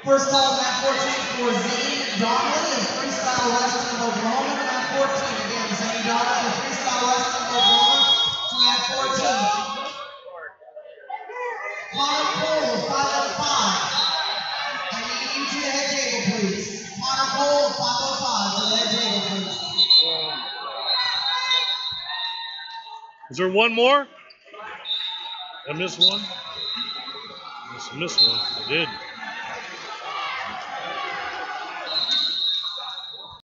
First call is map 14 for Zane Donlin in freestyle wrestling of Oklahoma to map 14. Again, Zane Donlin in freestyle wrestling of Oklahoma to map 14. Connor Cole, 505. I need you to the head table, please. Connor Cole, 505 to the head table, please. Is there one more? I missed one? I missed one. I did.